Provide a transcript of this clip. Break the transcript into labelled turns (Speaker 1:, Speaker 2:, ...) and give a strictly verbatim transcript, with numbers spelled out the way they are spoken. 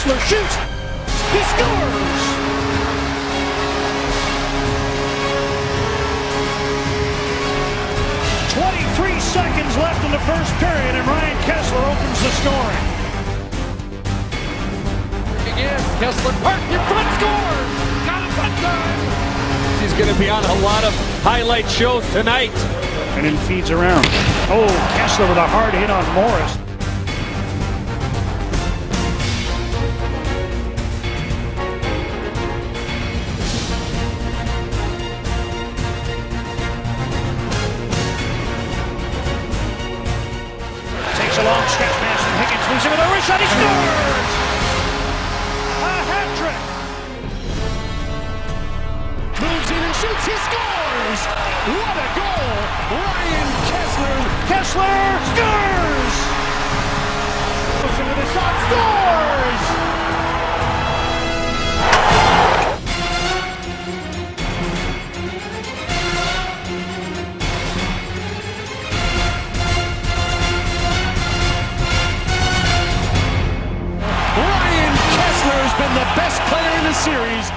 Speaker 1: Kesler shoots. He scores. twenty-three seconds left in the first period, and Ryan Kesler opens the scoring.
Speaker 2: Again, Kesler parked in front, scores. Got it that time.
Speaker 3: He's going to be on a lot of highlight shows tonight.
Speaker 1: And then feeds around. Oh, Kesler with a hard hit on Morris. Takes a long stretch pass from Higgins, moves it with a wrist shot, he scores! A hat trick! Moves in and shoots, he scores! What a goal! Ryan Kesler! Kesler scores! Goes into the shot, scores! Ryan Kesler has been the best player in the series.